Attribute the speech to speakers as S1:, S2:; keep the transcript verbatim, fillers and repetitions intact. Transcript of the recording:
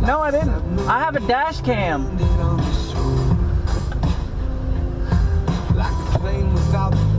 S1: No, I didn't. I have a dash cam.
S2: Like a plane without